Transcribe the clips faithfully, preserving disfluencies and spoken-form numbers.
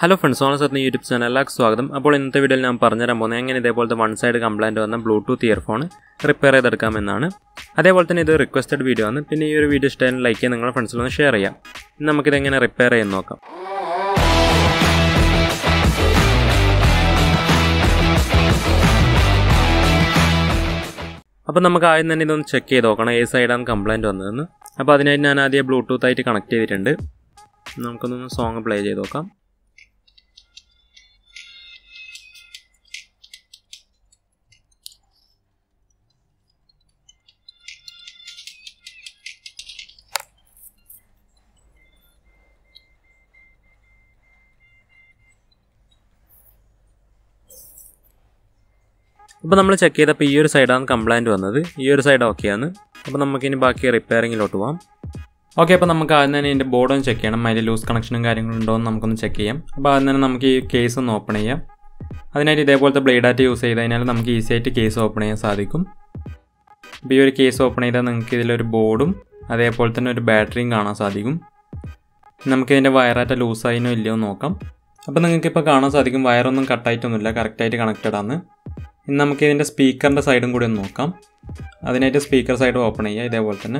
Hello friends, on our YouTube channel, welcome. Now, in this video, I will tell you how to one side complaint on the Bluetooth earphone repair it. That's why this requested video. If you video style like it, friends will share it. Now, we will repair it. അപ്പോൾ നമുക്ക് ആദ്യം തന്നെ ഇതൊന്ന് check ചെയ്ത് നോക്കണം ഏത് സൈഡാണ് complaint വന്നതെന്ന്. അപ്പോൾ അതിനായിട്ട് ഞാൻ ആദ്യം ബ്ലൂടൂത്ത് ആയിട്ട് കണക്ട് ചെയ്തിട്ടുണ്ട്. നമുക്കൊന്ന് സോങ് പ്ലേ ചെയ്ത് നോക്കാം. അപ്പോൾ നമ്മൾ ചെക്ക് ചെയ്തപ്പോൾ ഈ ഒരു സൈഡാണ് കംപ്ലൈൻറ്റ് വന്നത്, ഈ ഒരു സൈഡ് ഓക്കെയാണ്. അപ്പോൾ നമുക്കിനി ബാക്കി റിപ്പയറിങ്ങിലോട്ട് പോകാം. ഓക്കെ, അപ്പോൾ നമുക്ക് ആദ്യം തന്നെ ഇതിൻ്റെ ബോർഡൊന്ന് ചെക്ക് ചെയ്യണം, അതിൽ ലൂസ് കണക്ഷനും കാര്യങ്ങളും ഉണ്ടോ എന്ന് നമുക്കൊന്ന് ചെക്ക് ചെയ്യാം. അപ്പോൾ ആദ്യം തന്നെ നമുക്ക് ഈ കേസ് ഒന്ന് ഓപ്പൺ ചെയ്യാം. അതിനായിട്ട് ഇതേപോലത്തെ ബ്ലേഡായിട്ട് യൂസ് ചെയ്ത് കഴിഞ്ഞാൽ നമുക്ക് ഈസി ആയിട്ട് കേസ് ഓപ്പൺ ചെയ്യാൻ സാധിക്കും. അപ്പോൾ ഈ ഒരു കേസ് ഓപ്പൺ ചെയ്താൽ നിങ്ങൾക്ക് ഇതിലൊരു ബോർഡും അതേപോലെ തന്നെ ഒരു ബാറ്ററിയും കാണാൻ സാധിക്കും. നമുക്കിതിൻ്റെ വയറായിട്ട് ലൂസായിനോ ഇല്ലയോ എന്ന് നോക്കാം. അപ്പോൾ നിങ്ങൾക്കിപ്പോൾ കാണാൻ സാധിക്കും വയറൊന്നും കട്ടായിട്ടൊന്നുമില്ല, കറക്റ്റായിട്ട് കണക്റ്റഡ് ആണ്. ഇനി നമുക്ക് ഇതിൻ്റെ സ്പീക്കറിൻ്റെ സൈഡും കൂടി ഒന്ന് നോക്കാം. അതിനായിട്ട് സ്പീക്കർ സൈഡ് ഓപ്പൺ ചെയ്യുക ഇതേപോലെ തന്നെ.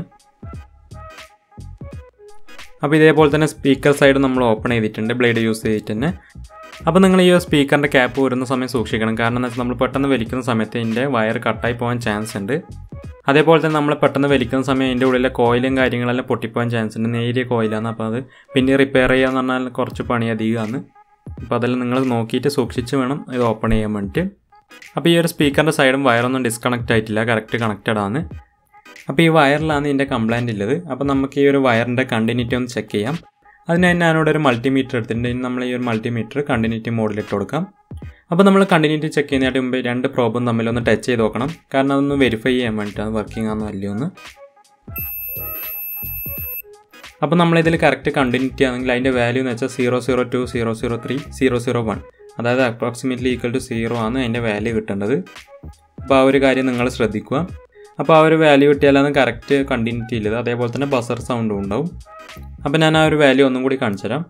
അപ്പോൾ ഇതേപോലെ തന്നെ സ്പീക്കർ സൈഡ് നമ്മൾ ഓപ്പൺ ചെയ്തിട്ടുണ്ട് ബ്ലേഡ് യൂസ് ചെയ്തിട്ട് തന്നെ. അപ്പോൾ നിങ്ങൾ ഈ സ്പീക്കറിൻ്റെ ക്യാപ്പ് വരുന്ന സമയം സൂക്ഷിക്കണം. കാരണം എന്താ വെച്ചാൽ നമ്മൾ പെട്ടെന്ന് വലിക്കുന്ന സമയത്ത് ഇതിൻ്റെ വയർ കട്ടായി പോകാൻ ചാൻസ് ഉണ്ട്. അതേപോലെ തന്നെ നമ്മൾ പെട്ടെന്ന് വലിക്കുന്ന സമയം ഇതിൻ്റെ ഉള്ളിലെ കോയിലും കാര്യങ്ങളെല്ലാം പൊട്ടിപ്പോകാൻ ചാൻസ് ഉണ്ട്. നേരിയ കോയിലാണ്. അപ്പോൾ അത് പിന്നെ റിപ്പയർ ചെയ്യാന്ന് പറഞ്ഞാൽ കുറച്ച് പണി അധികമാണ്. അപ്പോൾ അതെല്ലാം നിങ്ങൾ നോക്കിയിട്ട് സൂക്ഷിച്ച് വേണം ഇത് ഓപ്പൺ ചെയ്യാൻ വേണ്ടിയിട്ട്. അപ്പോൾ ഈ ഒരു സ്പീക്കറിൻ്റെ സൈഡും വയറൊന്നും ഡിസ്കണക്റ്റ് ആയിട്ടില്ല, കറക്റ്റ് കണക്റ്റഡ് ആണ്. അപ്പോൾ ഈ വയറിലാണ് ഇതിൻ്റെ കംപ്ലൈൻറ്റ് ഉള്ളത്. അപ്പോൾ നമുക്ക് ഈ ഒരു വയറിൻ്റെ കണ്ടിന്യൂറ്റി ഒന്ന് ചെക്ക് ചെയ്യാം. അതിനായി ഞാനിവിടെ ഒരു മൾട്ടിമീറ്റർ എടുത്തിട്ടുണ്ട്. ഇനി നമ്മൾ ഈ ഒരു മൾട്ടിമീറ്റർ കണ്ടിന്യൂറ്റി മോഡിലിട്ട് കൊടുക്കാം. അപ്പോൾ നമ്മൾ കണ്ടിന്യൂറ്റി ചെക്ക് ചെയ്യുന്നതിന് മുമ്പ് രണ്ട് പ്രോബും തമ്മിലൊന്ന് ടച്ച് ചെയ്ത് നോക്കണം. കാരണം അതൊന്ന് വെരിഫൈ ചെയ്യാൻ വേണ്ടിയിട്ടാണ് വർക്കിംഗ് ആണെന്ന് അല്ലയോന്ന്. അപ്പോൾ നമ്മളിതിൽ കറക്റ്റ് കണ്ടിന്യൂറ്റി ആണെങ്കിൽ അതിൻ്റെ വാല്യൂ എന്ന് വെച്ചാൽ zero zero two zero zero three zero zero one അതായത് അപ്രോക്സിമേറ്റ്ലി ഈക്വൽ ടു സീറോ ആണ് അതിൻ്റെ വാല്യൂ കിട്ടേണ്ടത്. അപ്പോൾ ആ ഒരു കാര്യം നിങ്ങൾ ശ്രദ്ധിക്കുക. അപ്പോൾ ആ ഒരു വാല്യൂ കിട്ടിയാലാണ് കറക്റ്റ് കണ്ടിന്യൂറ്റി ഉള്ളത്. അതേപോലെ തന്നെ ബസർ സൗണ്ടും ഉണ്ടാവും. അപ്പോൾ ഞാൻ ആ ഒരു വാല്യൂ ഒന്നും കൂടി കാണിച്ചു തരാം.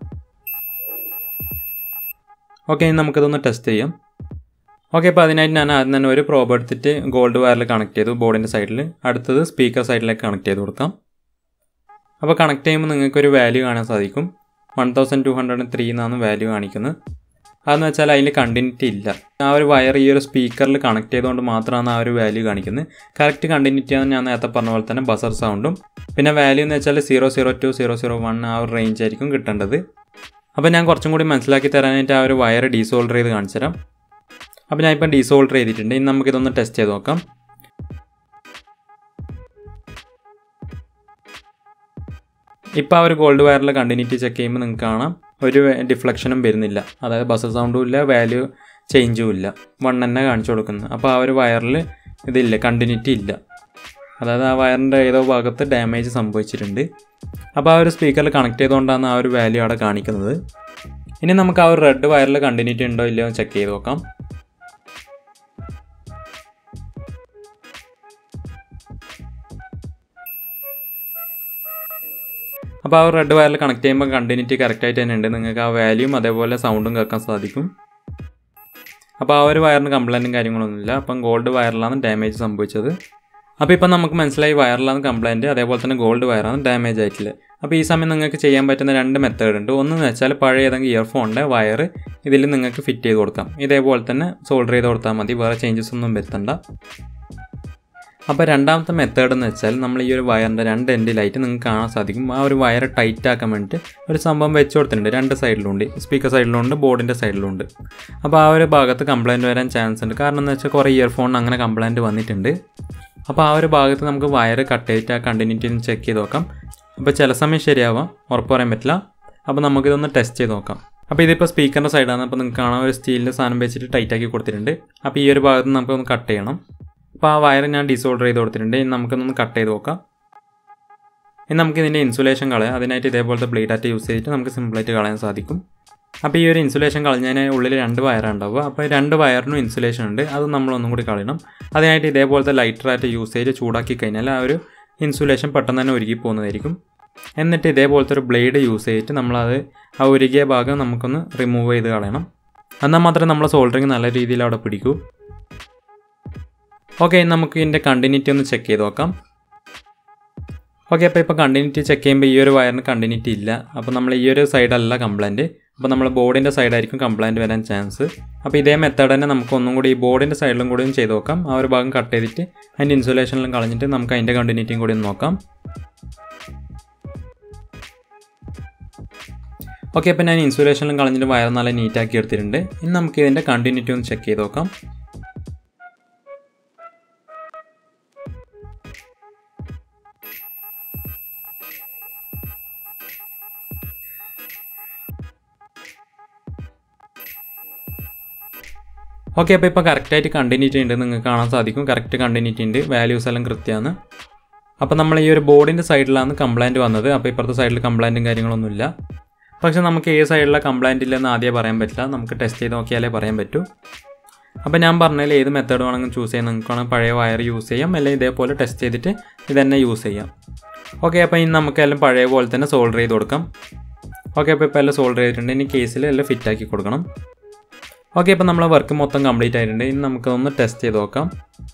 ഓക്കെ, ഇനി നമുക്കിതൊന്ന് ടെസ്റ്റ് ചെയ്യാം. ഓക്കെ, അപ്പോൾ അതിനായിട്ട് ഞാൻ ആദ്യം തന്നെ ഒരു പ്രോബ് എടുത്തിട്ട് ഗോൾഡ് വയറിൽ കണക്ട് ചെയ്തു ബോർഡിൻ്റെ സൈഡിൽ. അടുത്തത് സ്പീക്കർ സൈഡിലേക്ക് കണക്ട് ചെയ്ത് കൊടുക്കാം. അപ്പോൾ കണക്ട് ചെയ്യുമ്പോൾ നിങ്ങൾക്കൊരു വാല്യൂ കാണാൻ സാധിക്കും. One thousand two hundred three എന്നാണ് വാല്യൂ കാണിക്കുന്നത്. അതെന്ന് വെച്ചാൽ അതിൽ കണ്ടിന്യൂറ്റി ഇല്ല. ആ ഒരു വയർ ഈ ഒരു സ്പീക്കറിൽ കണക്ട് ചെയ്തുകൊണ്ട് മാത്രമാണ് ആ ഒരു വാല്യൂ കാണിക്കുന്നത്. കറക്റ്റ് കണ്ടിന്യൂറ്റിയാണ് ഞാൻ നേരത്തെ പറഞ്ഞ പോലെ തന്നെ ബസർ സൗണ്ടും. പിന്നെ വാല്യൂ എന്ന് വെച്ചാൽ zero zero two zero zero one ആ ഒരു റേഞ്ച് ആയിരിക്കും കിട്ടേണ്ടത്. അപ്പോൾ ഞാൻ കുറച്ചും കൂടി മനസ്സിലാക്കി തരാനായിട്ട് ആ ഒരു വയർ ഡീസോൾഡർ ചെയ്ത് കാണിച്ചു തരാം. അപ്പോൾ ഞാൻ ഇപ്പം ഡീസോൾഡർ ചെയ്തിട്ടുണ്ട്. ഇനി നമുക്കിതൊന്ന് ടെസ്റ്റ് ചെയ്ത് നോക്കാം. ഇപ്പോൾ ആ ഒരു ഗോൾഡ് വയറിൽ കണ്ടിന്യൂറ്റി ചെക്ക് ചെയ്യുമ്പോൾ നിങ്ങൾക്ക് കാണാം ഒരു ഡിഫ്ലക്ഷനും വരുന്നില്ല. അതായത് ബസർ സൗണ്ടും ഇല്ല, വാല്യൂ ചേഞ്ചും ഇല്ല, വൺ തന്നെ കാണിച്ചു കൊടുക്കുന്നത്. അപ്പോൾ ആ ഒരു വയറിൽ ഇതില്ല, കണ്ടിന്യൂറ്റി ഇല്ല. അതായത് ആ വയറിൻ്റെ ഏതോ ഭാഗത്ത് ഡാമേജ് സംഭവിച്ചിട്ടുണ്ട്. അപ്പോൾ ആ ഒരു സ്പീക്കറിൽ കണക്ട് ചെയ്തുകൊണ്ടാണ് ആ ഒരു വാല്യൂ അവിടെ കാണിക്കുന്നത്. ഇനി നമുക്ക് ആ ഒരു റെഡ് വയറിൽ കണ്ടിന്യൂറ്റി ഉണ്ടോ ഇല്ലയോ ചെക്ക് ചെയ്ത് നോക്കാം. അപ്പോൾ ആ റെഡ് വയറിൽ കണക്ട് ചെയ്യുമ്പോൾ കണ്ടിന്യൂറ്റി കറക്റ്റായിട്ട് തന്നെ ഉണ്ട്. നിങ്ങൾക്ക് ആ വാല്യൂം അതേപോലെ സൗണ്ടും കേൾക്കാൻ സാധിക്കും. അപ്പോൾ ആ ഒരു വയറിന് കംപ്ലൈൻറ്റും കാര്യങ്ങളൊന്നുമില്ല. അപ്പം ഗോൾഡ് വയറിലാണ് ഡാമേജ് സംഭവിച്ചത്. അപ്പോൾ ഇപ്പം നമുക്ക് മനസ്സിലായി വയറിലാണ് കംപ്ലൈൻറ്റ്, അതേപോലെ തന്നെ ഗോൾഡ് വയറാണ് ഡാമേജ് ആയിട്ടില്ല. അപ്പോൾ ഈ സമയം നിങ്ങൾക്ക് ചെയ്യാൻ പറ്റുന്ന രണ്ട് മെത്തേഡ് ഉണ്ട്. ഒന്നെന്ന് വെച്ചാൽ പഴയ ഏതെങ്കിലും ഇയർഫോണിൻ്റെ വയർ ഇതിൽ നിങ്ങൾക്ക് ഫിറ്റ് ചെയ്ത് കൊടുക്കാം. ഇതേപോലെ തന്നെ സോൾഡർ ചെയ്ത് കൊടുത്താൽ മതി, വേറെ ചേഞ്ചസ് ഒന്നും വരുത്തണ്ട. അപ്പോൾ രണ്ടാമത്തെ മെത്തേഡ് എന്ന് വെച്ചാൽ നമ്മൾ ഈ ഒരു വയറിൻ്റെ രണ്ട് എൻഡിലായിട്ട് നിങ്ങൾക്ക് കാണാൻ സാധിക്കും ആ ഒരു വയർ ടൈറ്റ് ആക്കാൻ വേണ്ടിയിട്ട് ഒരു സംഭവം വെച്ച് കൊടുത്തിട്ടുണ്ട്. രണ്ട് സൈഡിലുണ്ട്, സ്പീക്കർ സൈഡിലുണ്ട്, ബോർഡിൻ്റെ സൈഡിലുണ്ട്. അപ്പോൾ ആ ഒരു ഭാഗത്ത് കംപ്ലൈൻറ്റ് വരാൻ ചാൻസ് ഉണ്ട്. കാരണം എന്ന് വെച്ചാൽ കുറേ ഇയർഫോണിന് അങ്ങനെ കംപ്ലൈൻറ്റ് വന്നിട്ടുണ്ട്. അപ്പോൾ ആ ഒരു ഭാഗത്ത് നമുക്ക് വയർ കട്ട് ചെയ്തിട്ട് ആ കണ്ടിന്യൂറ്റി ചെക്ക് ചെയ്ത് നോക്കാം. അപ്പോൾ ചില സമയം ശരിയാവാം, ഉറപ്പ് പറയാൻ പറ്റില്ല. അപ്പോൾ നമുക്കിതൊന്ന് ടെസ്റ്റ് ചെയ്ത് നോക്കാം. അപ്പോൾ ഇതിപ്പോൾ സ്പീക്കറിൻ്റെ സൈഡാണ്. അപ്പോൾ നിങ്ങൾക്ക് കാണാൻ ഒരു സ്റ്റീലിൻ്റെ സാധനം വെച്ചിട്ട് ടൈറ്റാക്കി കൊടുത്തിട്ടുണ്ട്. അപ്പോൾ ഈ ഒരു ഭാഗത്ത് നമുക്കൊന്ന് കട്ട് ചെയ്യണം. അപ്പോൾ ആ വയർ ഞാൻ ഡിസോൾഡർ ചെയ്ത് കൊടുത്തിട്ടുണ്ട്. ഇനി നമുക്കൊന്ന് കട്ട് ചെയ്ത് നോക്കാം. ഇനി നമുക്ക് ഇതിൻ്റെ ഇൻസുലേഷൻ കളയാം. അതിനായിട്ട് ഇതേപോലത്തെ ബ്ലേഡായിട്ട് യൂസ് ചെയ്തിട്ട് നമുക്ക് സിമ്പിളായിട്ട് കളയാൻ സാധിക്കും. അപ്പോൾ ഈ ഒരു ഇൻസുലേഷൻ കളഞ്ഞതിന് ഉള്ളിൽ രണ്ട് വയറാണ് ഉണ്ടാവുക. അപ്പോൾ രണ്ട് വയറിനും ഇൻസുലേഷൻ ഉണ്ട്, അത് നമ്മളൊന്നും കൂടി കളയണം. അതിനായിട്ട് ഇതേപോലത്തെ ലൈറ്ററായിട്ട് യൂസ് ചെയ്ത് ചൂടാക്കി കഴിഞ്ഞാൽ ആ ഒരു ഇൻസുലേഷൻ പെട്ടെന്ന് തന്നെ ഉരുകി പോകുന്നതായിരിക്കും. എന്നിട്ട് ഇതേപോലത്തെ ഒരു ബ്ലേഡ് യൂസ് ചെയ്തിട്ട് നമ്മളത് ആ ഉരുകിയ ഭാഗം നമുക്കൊന്ന് റിമൂവ് ചെയ്ത് കളയണം. എന്നാൽ മാത്രമേ നമ്മളെ സോൾഡറിങ് നല്ല രീതിയിൽ അവിടെ പിടിക്കൂ. ഓക്കെ, നമുക്ക് ഇതിൻ്റെ കണ്ടിന്യൂറ്റി ഒന്ന് ചെക്ക് ചെയ്ത് നോക്കാം. ഓക്കെ, അപ്പോൾ ഇപ്പോൾ കണ്ടിന്യൂറ്റി ചെക്ക് ചെയ്യുമ്പോൾ ഈ ഒരു വയറിന് കണ്ടിന്യൂറ്റി ഇല്ല. അപ്പോൾ നമ്മൾ ഈ ഒരു സൈഡല്ല കംപ്ലൈൻറ്റ്, അപ്പോൾ നമ്മൾ ബോർഡിൻ്റെ സൈഡായിരിക്കും കംപ്ലൈൻറ്റ് വരാൻ ചാൻസ്. അപ്പോൾ ഇതേ മെത്തേഡ് തന്നെ നമുക്ക് ഒന്നും കൂടി ഈ ബോർഡിൻ്റെ സൈഡിലും കൂടി ഒന്ന് ചെയ്ത് നോക്കാം. ആ ഒരു ഭാഗം കട്ട് ചെയ്തിട്ട് അതിൻ്റെ ഇൻസുലേഷനിലും കളഞ്ഞിട്ട് നമുക്ക് അതിൻ്റെ കണ്ടിന്യൂറ്റിയും കൂടി ഒന്ന് നോക്കാം. ഓക്കെ, അപ്പോൾ ഞാൻ ഇൻസുലേഷനിലും കളഞ്ഞിട്ട് വയർ നല്ല നീറ്റാക്കി എടുത്തിട്ടുണ്ട്. ഇനി നമുക്ക് ഇതിൻ്റെ കണ്ടിന്യൂറ്റി ഒന്ന് ചെക്ക് ചെയ്ത് നോക്കാം. ഓക്കെ, അപ്പോൾ ഇപ്പോൾ കറക്റ്റായിട്ട് കണ്ടിന്യൂറ്റി ഉണ്ട്, നിങ്ങൾക്ക് കാണാൻ സാധിക്കും. കറക്റ്റ് കണ്ടിന്യൂറ്റി ഉണ്ട്, വാല്യൂസ് എല്ലാം കൃത്യമാണ്. അപ്പോൾ നമ്മൾ ഈ ഒരു ബോർഡിൻ്റെ സൈഡിലാണ് കംപ്ലൈൻറ്റ് വന്നത്. അപ്പോൾ ഇപ്പുറത്തെ സൈഡിൽ കംപ്ലൈൻറ്റും കാര്യങ്ങളൊന്നുമില്ല. പക്ഷേ നമുക്ക് ഏത് സൈഡിലെ കംപ്ലൈൻറ്റ് ഇല്ലെന്ന് ആദ്യം പറയാൻ പറ്റില്ല, നമുക്ക് ടെസ്റ്റ് ചെയ്ത് നോക്കിയാലേ പറയാൻ പറ്റൂ. അപ്പോൾ ഞാൻ പറഞ്ഞാൽ ഏത് മെത്തേഡ് വേണമെങ്കിലും ചൂസ് ചെയ്യാം. നിങ്ങൾക്ക് വേണമെങ്കിൽ പഴയ വയർ യൂസ് ചെയ്യാം, അല്ലെങ്കിൽ ഇതേപോലെ ടെസ്റ്റ് ചെയ്തിട്ട് ഇതന്നെ യൂസ് ചെയ്യാം. ഓക്കെ, അപ്പോൾ ഇനി നമുക്കെല്ലാം പഴയ പോലെ തന്നെ സോൾഡർ ചെയ്ത് കൊടുക്കാം. ഓക്കെ, അപ്പോൾ ഇപ്പോൾ എല്ലാം സോൾഡർ ചെയ്തിട്ടുണ്ട്. ഇനി കേസിൽ എല്ലാം ഫിറ്റാക്കി കൊടുക്കണം. ഓക്കെ, ഇപ്പോൾ നമ്മളെ വർക്ക് മൊത്തം കംപ്ലീറ്റ് ആയിട്ടുണ്ട്. ഇനി നമുക്കൊന്ന് ടെസ്റ്റ് ചെയ്ത് നോക്കാം.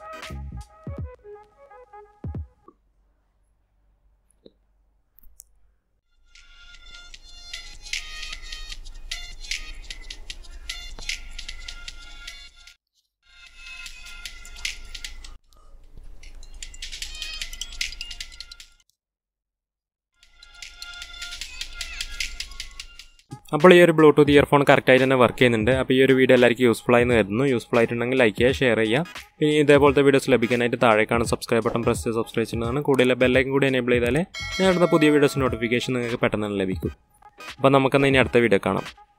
അപ്പോൾ ഈ ഒരു ബ്ലൂടൂത്ത് ഇയർഫോൺ കറക്റ്റായിട്ട് തന്നെ വർക്ക് ചെയ്യുന്നുണ്ട്. അപ്പോൾ ഈ ഒരു വീഡിയോ എല്ലാവർക്കും യൂസ്ഫുൾ ആയി എന്ന് കരുതുന്നു. യൂസ്ഫുൾ ആയിട്ടുണ്ടെങ്കിൽ ലൈക്ക് ചെയ്യുക, ഷെയർ ചെയ്യുക. പിന്നെ ഇതേപോലത്തെ വീഡിയോസ് ലഭിക്കാനായിട്ട് താഴേക്കാണ് സബ്സ്ക്രൈബ് ബട്ടൺ പ്രസ് ചെയ്ത് സബ്സ്ക്രൈബ് ചെയ്യുന്നതാണ്. കൂടുതൽ ബെല്ലൈക്കൻ കൂടി എനേബിൾ ചെയ്താലേ ഞാൻ അടുത്ത പുതിയ വീഡിയോസ് നോട്ടിഫിക്കേഷൻ നിങ്ങൾക്ക് പെട്ടെന്ന് തന്നെ ലഭിക്കും. അപ്പോൾ നമുക്കെന്നാൽ ഇനി അടുത്ത വീഡിയോ കാണാം.